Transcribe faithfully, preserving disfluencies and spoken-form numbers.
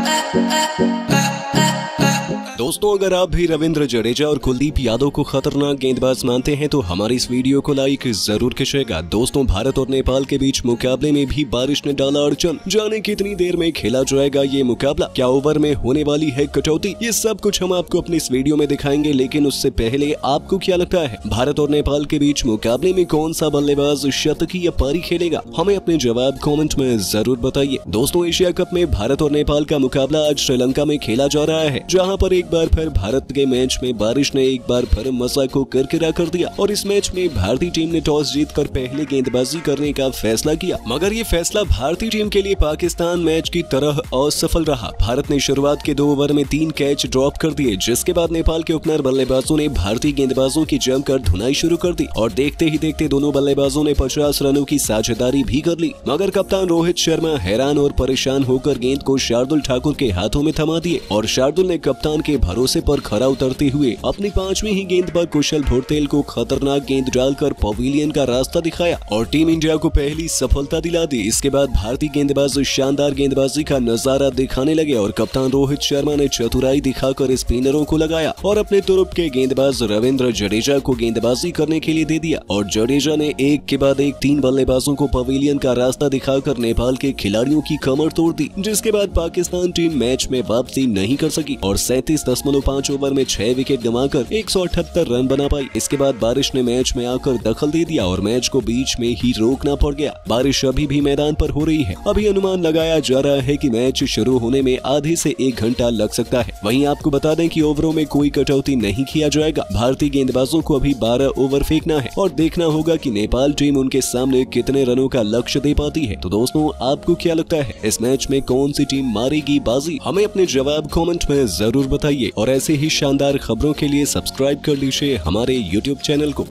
दोस्तों, अगर आप भी रविंद्र जडेजा और कुलदीप यादव को खतरनाक गेंदबाज मानते हैं तो हमारी इस वीडियो को लाइक जरूर कीजिएगा। दोस्तों, भारत और नेपाल के बीच मुकाबले में भी बारिश ने डाला अड़चन। जाने कितनी देर में खेला जाएगा ये मुकाबला, क्या ओवर में होने वाली है कटौती, ये सब कुछ हम आपको अपनी इस वीडियो में दिखाएंगे। लेकिन उससे पहले आपको क्या लगता है, भारत और नेपाल के बीच मुकाबले में कौन सा बल्लेबाज शतकी या पारी खेलेगा? हमें अपने जवाब कॉमेंट में जरूर बताइए। दोस्तों, एशिया कप में भारत और नेपाल का मुकाबला आज श्रीलंका में खेला जा रहा है, जहाँ पर एक बार फिर भारत के मैच में बारिश ने एक बार फिर मजा को किरकिरा कर दिया और इस मैच में भारतीय टीम ने टॉस जीतकर पहले गेंदबाजी करने का फैसला किया। मगर ये फैसला भारतीय टीम के लिए पाकिस्तान मैच की तरह असफल रहा। भारत ने शुरुआत के दो ओवर में तीन कैच ड्रॉप कर दिए, जिसके बाद नेपाल के ओपनर बल्लेबाजों ने भारतीय गेंदबाजों की जमकर धुनाई शुरू कर दी और देखते ही देखते दोनों बल्लेबाजों ने पचास रनों की साझेदारी भी कर ली। मगर कप्तान रोहित शर्मा हैरान और परेशान होकर गेंद को शार्दुल ठाकुर के हाथों में थमा दिए और शार्दुल ने कप्तान के भरोसे पर खरा उतरते हुए अपनी पांचवी ही गेंद पर कुशल भोरतेल को खतरनाक गेंद डालकर पवेलियन का रास्ता दिखाया और टीम इंडिया को पहली सफलता दिला दी। इसके बाद भारतीय गेंदबाज शानदार गेंदबाजी का नजारा दिखाने लगे और कप्तान रोहित शर्मा ने चतुराई दिखाकर स्पिनरों को लगाया और अपने तुरुप के गेंदबाज रविंद्र जडेजा को गेंदबाजी करने के लिए दे दिया और जडेजा ने एक के बाद एक तीन बल्लेबाजों को पवेलियन का रास्ता दिखाकर नेपाल के खिलाड़ियों की कमर तोड़ दी, जिसके बाद पाकिस्तान टीम मैच में वापसी नहीं कर सकी और सैंतीस दशमलव पाँच ओवर में छह विकेट गंवाकर एक सौ अठहत्तर रन बना पाई। इसके बाद बारिश ने मैच में आकर दखल दे दिया और मैच को बीच में ही रोकना पड़ गया। बारिश अभी भी मैदान पर हो रही है। अभी अनुमान लगाया जा रहा है कि मैच शुरू होने में आधे से एक घंटा लग सकता है। वहीं आपको बता दें कि ओवरों में कोई कटौती नहीं किया जाएगा। भारतीय गेंदबाजों को अभी बारह ओवर फेंकना है और देखना होगा कि नेपाल टीम उनके सामने कितने रनों का लक्ष्य दे पाती है। तो दोस्तों, आपको क्या लगता है, इस मैच में कौन सी टीम मारेगी बाजी? हमें अपने जवाब कमेंट में जरूर बताइए और ऐसे ही शानदार खबरों के लिए सब्सक्राइब कर लीजिए हमारे यूट्यूब चैनल को।